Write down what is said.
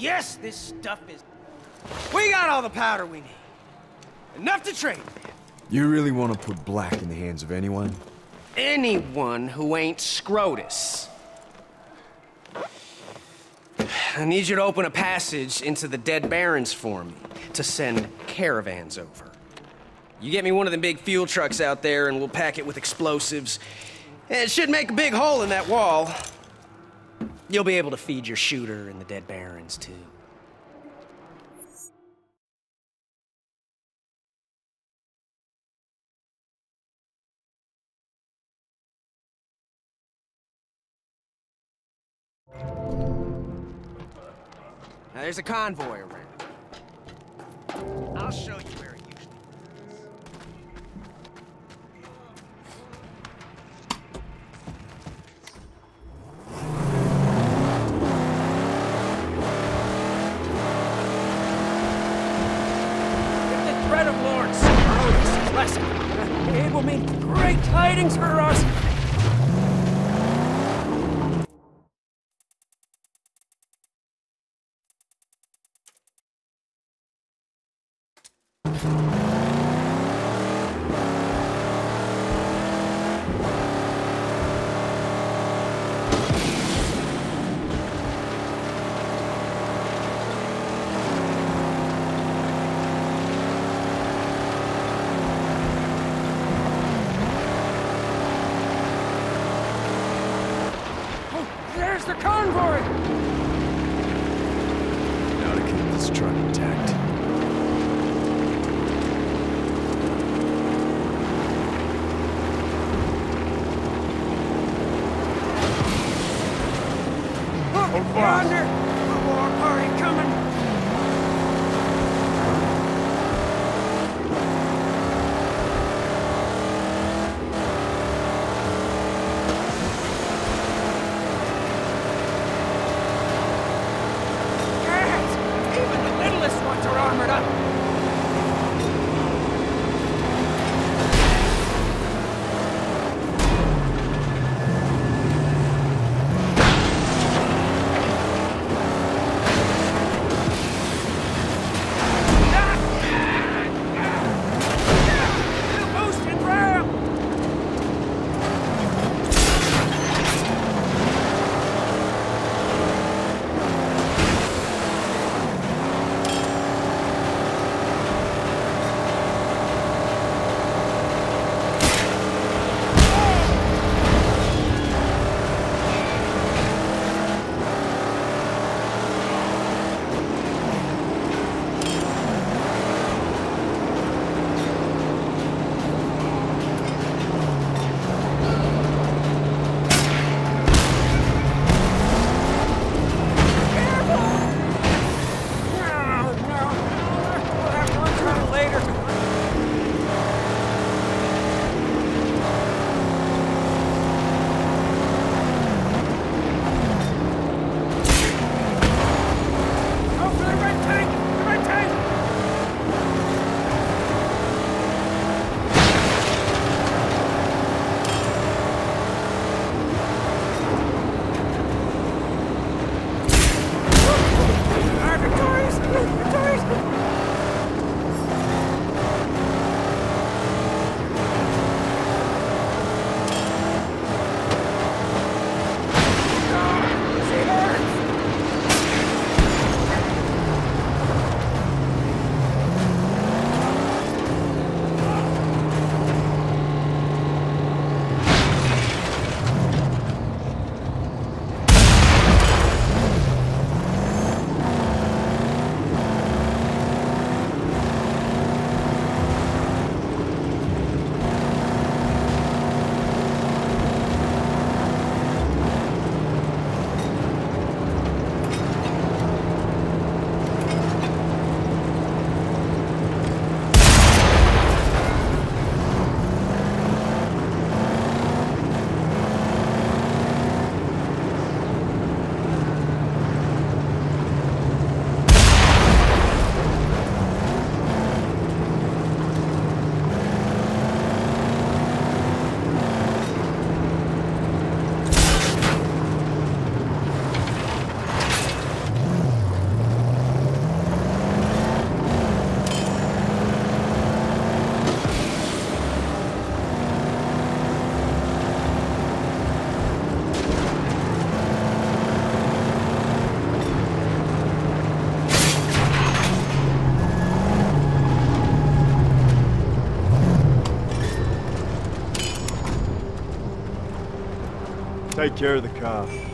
yes, this stuff is... We got all the powder we need. Enough to trade. You really want to put Black in the hands of anyone? Anyone who ain't Scrotus. I need you to open a passage into the Dead Barrens for me, to send caravans over. You get me one of them big fuel trucks out there and we'll pack it with explosives. It should make a big hole in that wall. You'll be able to feed your shooter in the Dead Barrens, too. Now, there's a convoy around. I'll show you where it usually If the threat of Lord Scrotus is lessened, it will mean great tidings for us. There's the convoy! Now to keep this truck intact. Oh, yonder! A war party coming! take care of the car.